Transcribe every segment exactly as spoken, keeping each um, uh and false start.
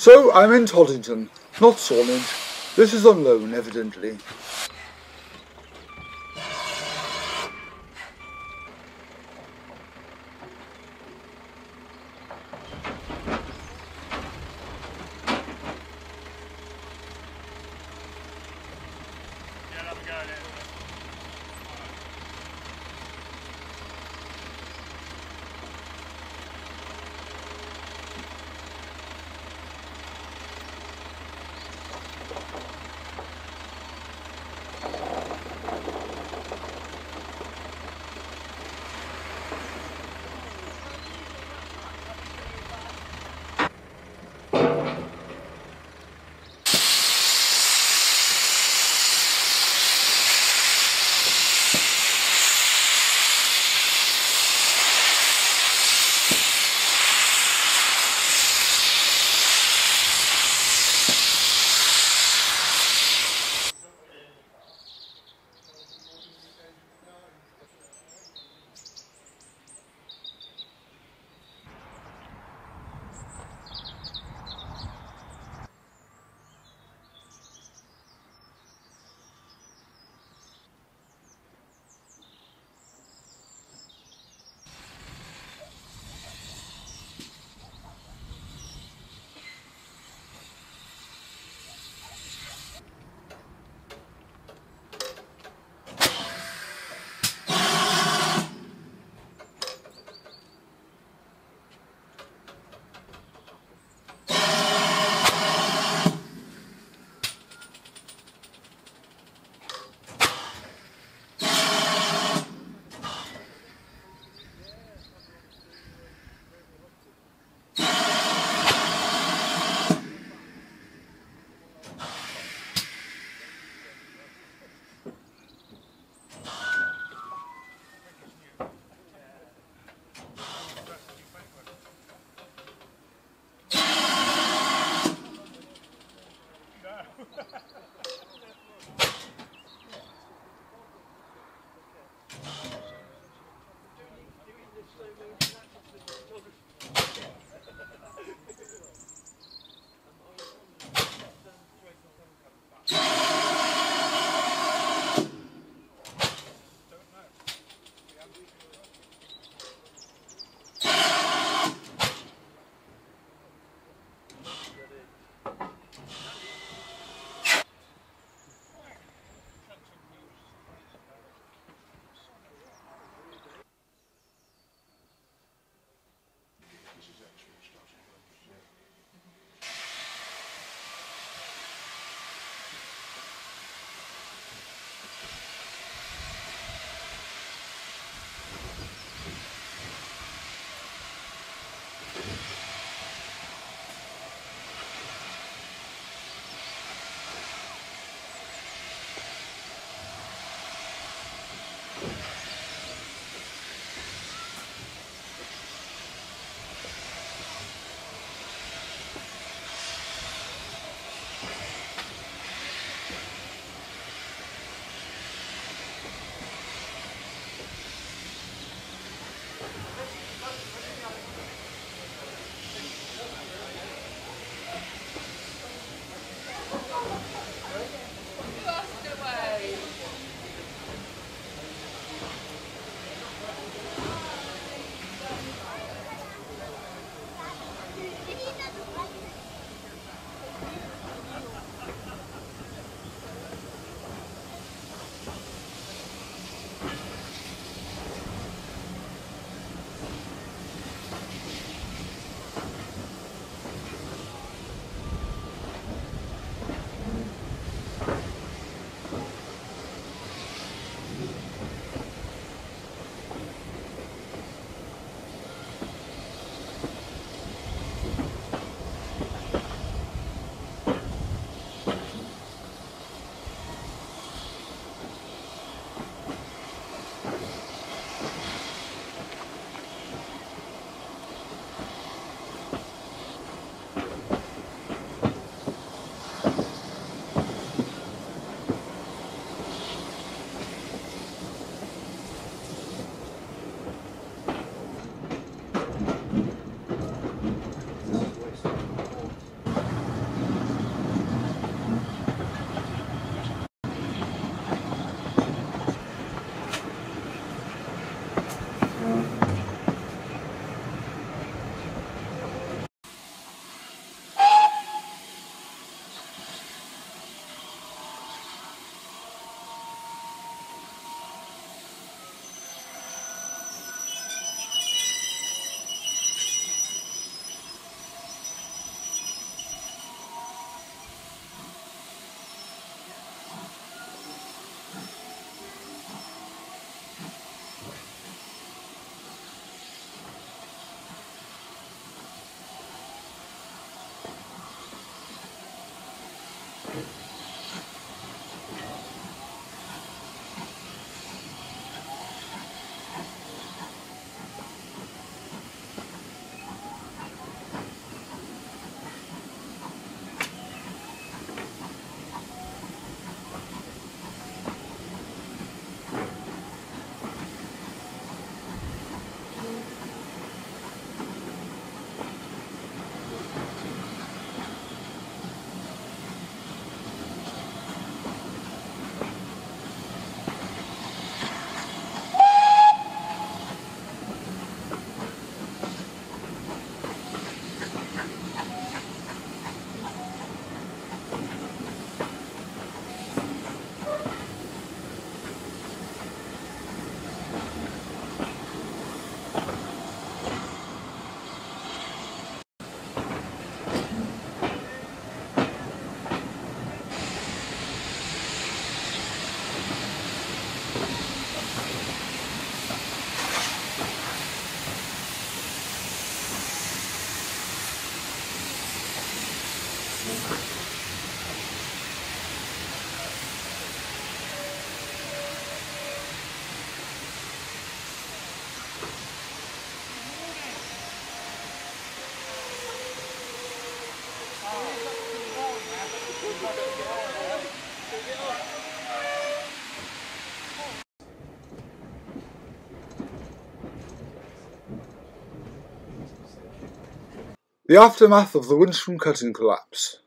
So, I'm in Toddington, not Sawnage. This is on loan, evidently. The aftermath of the Winston cutting collapse.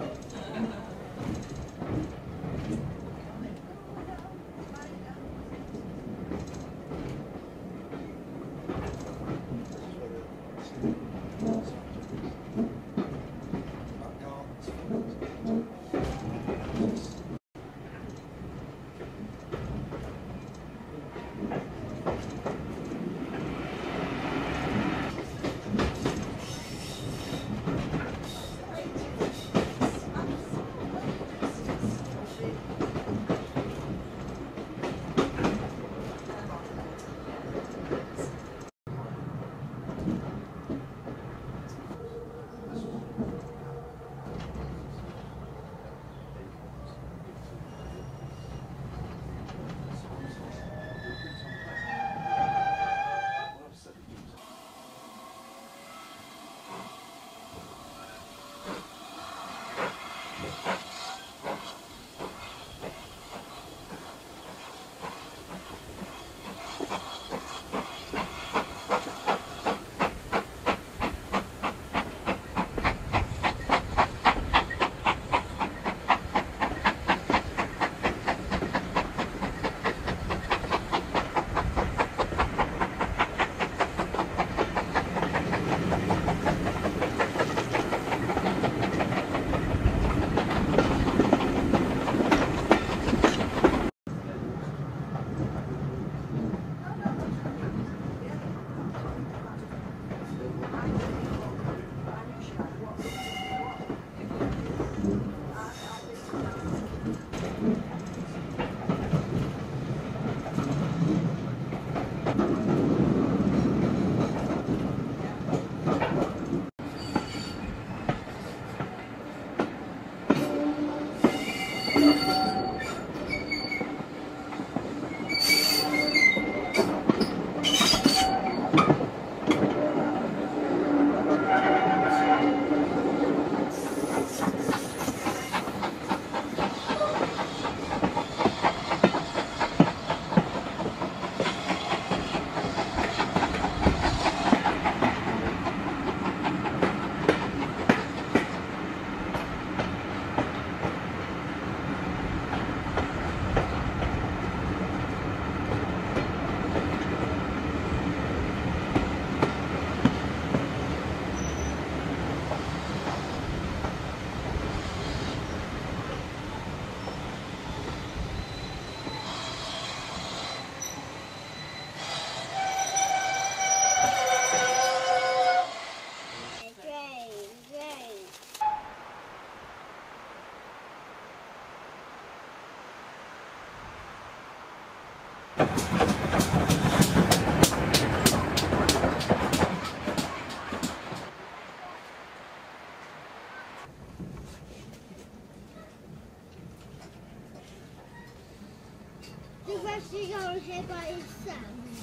Actually down here by itself.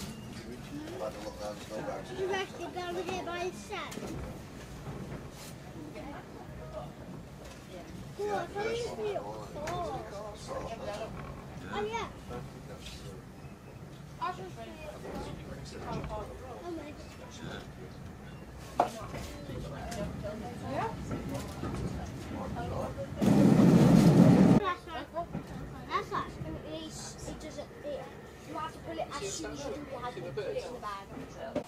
You're actually down here by itself. Cool, I thought it was real. Oh. Oh yeah. I'll just how much? That's right. At least it doesn't. It, you have to pull it as soon as you do. You have to put it in the bag.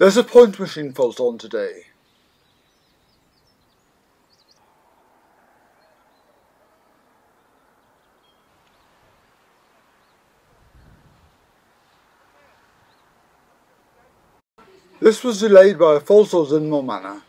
There's a point machine fault on today. This was delayed by a fault on Dinmore Manor.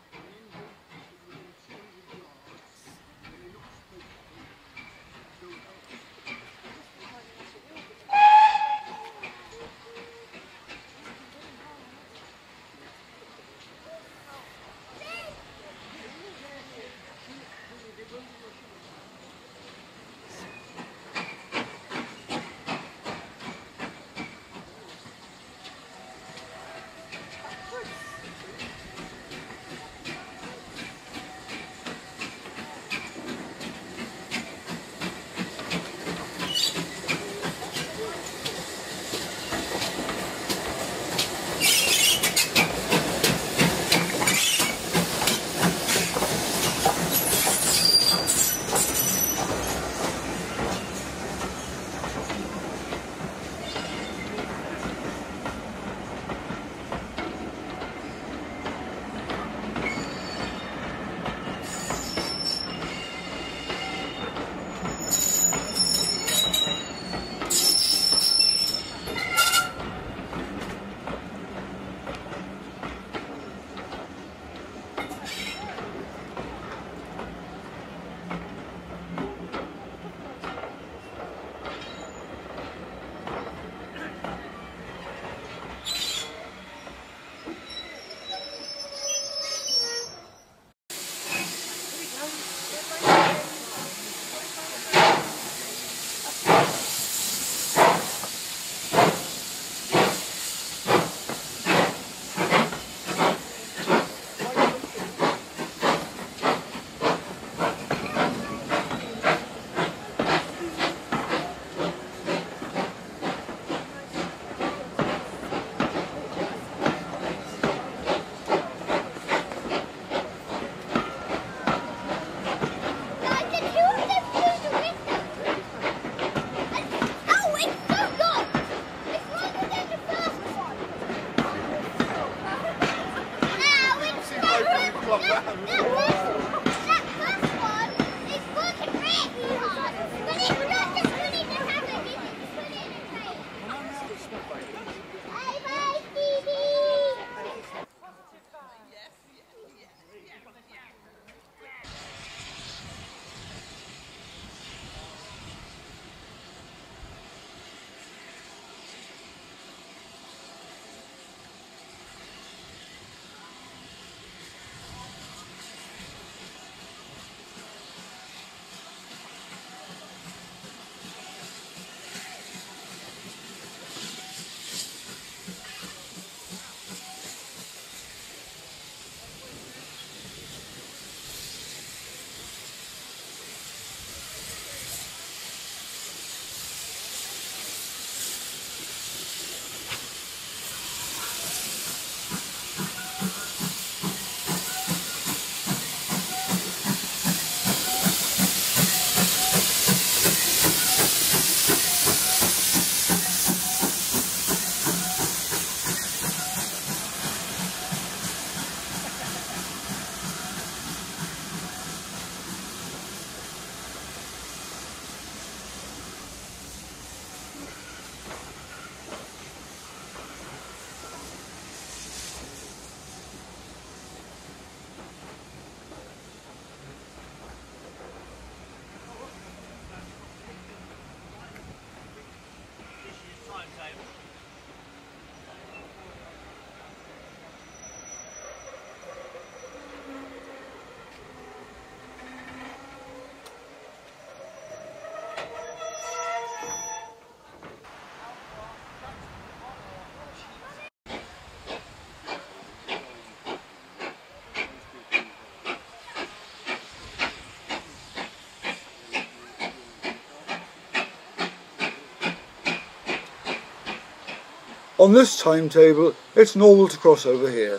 On this timetable, it's normal to cross over here.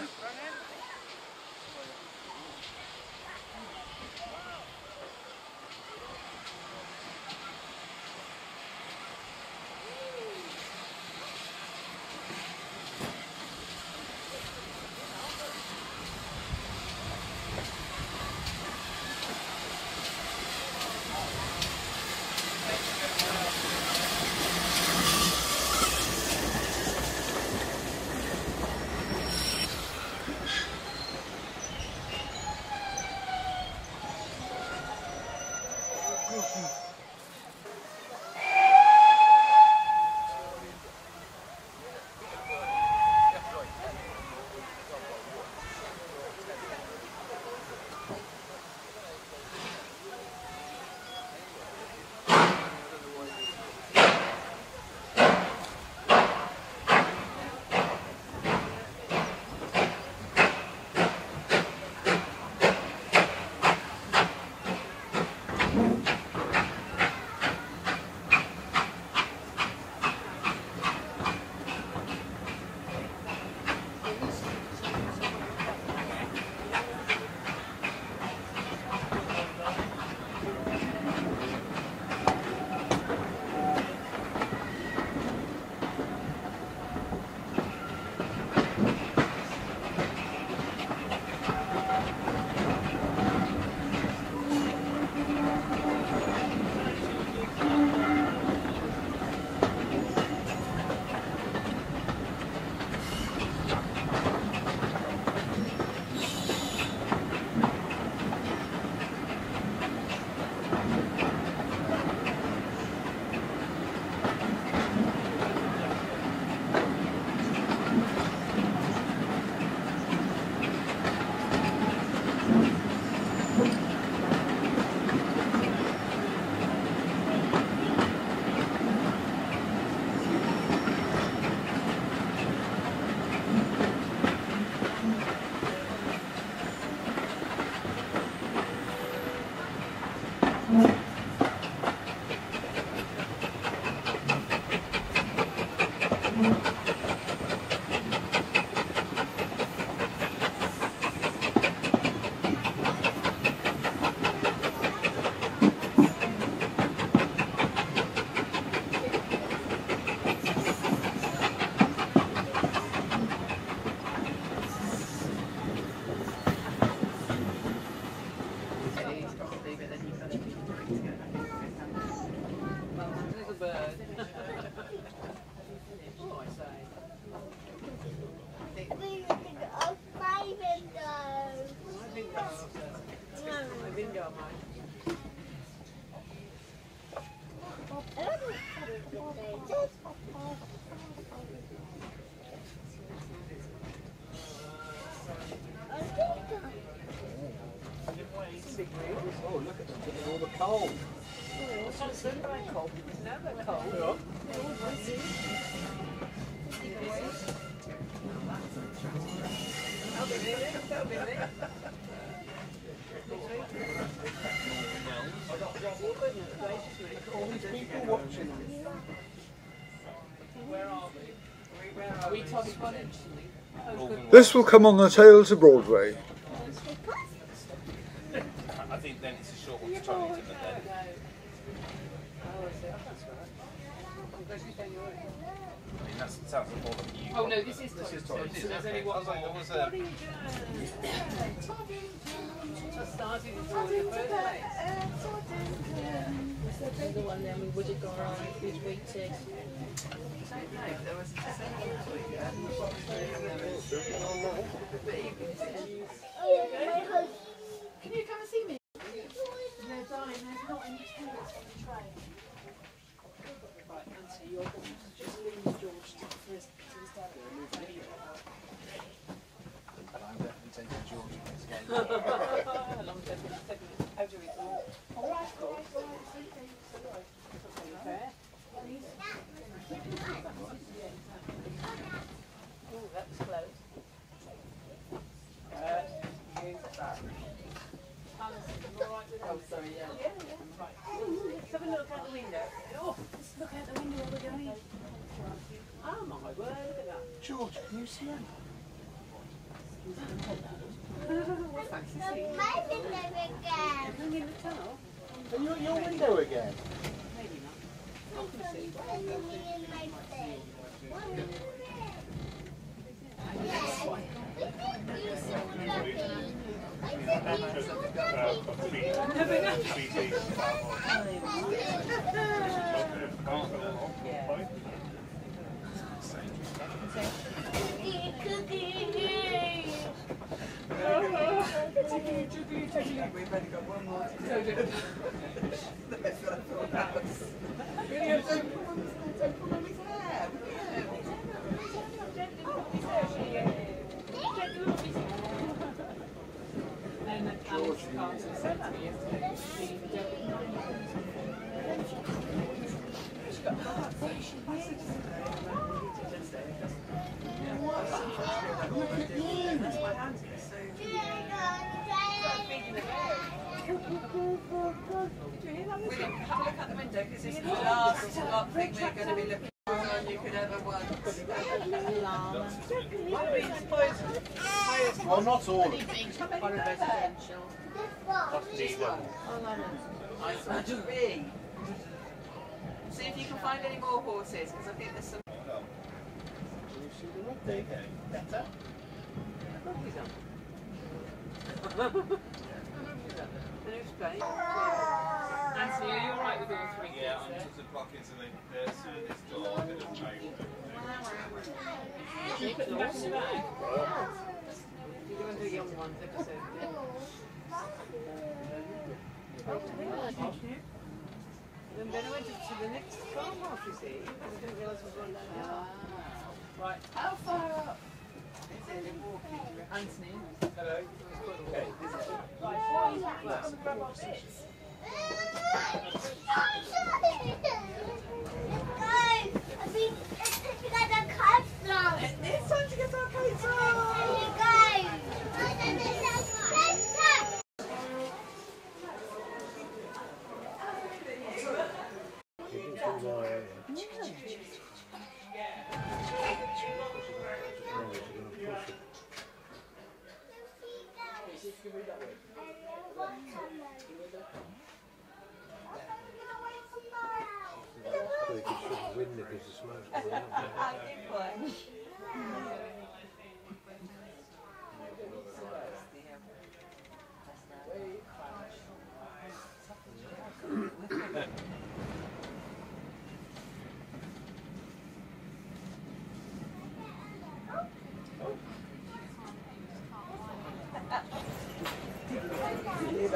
Oh, look at them getting all the coal. Oh, what's the coal? Now they're cold. Yeah. I'll be there, I'll be there. All these people watching them. Where are we? Where are we? Exponentially. This will come on the tail to Broadway. I think then it's a short one to Torrington, but then... I mean, that sounds like more than you... Oh no, this is This is Torrington. Torrington. So there's Okay. only I was like, what was that? What are you doing? Just started in the first place. The one then we would have gone on who's waited. There was a Can you come and see me? No, darling, there's not any toilets on the train. Right, Nancy, you're going to just leave George to his dad. And I'm definitely taking George for this game. Long term, how do we do it? All right, cool. Fair. Oh, that was close. Uh, you that. Oh, sorry, yeah. Yeah, yeah. Right. Let's have a look out the window. Oh, let's look out the window where we're going. Oh my word, look at that. George, can you see him? What fancy scene? My window again. Hang in the tunnel? Are you at your window again? Maybe not. I'm in my bed. Yes. You so lucky. I said you so lucky. Yeah. Cookie, cookie. We've only got one more to do. That's what I thought that was. Really, don't pull on his, don't pull on his hair. And Alex Carter said to me yesterday, she's got heart fashion. I said to her, yesterday, that's my hands, so William, have a look out the window because it's the last lot thing we're going to be looking for you could ever want. Well, not all of them. residential. Just one. I saw three. See if you can find any more horses because I think there's some. There you go. Better? Anthony, are you alright with all three? Yeah, I'm just a bucket to the uh, service door. I didn't know. Can you put them back in the bag? You're going to do the young ones, like I said. And then I went to the next farmhouse, you see, because I didn't realise it was one down here. Right. How far up? Anthony. Hello. Okay. Guys, I think it's time to get our kites down. It's time to get our kites on! Hey guys!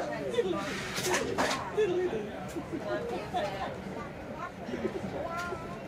Thank you.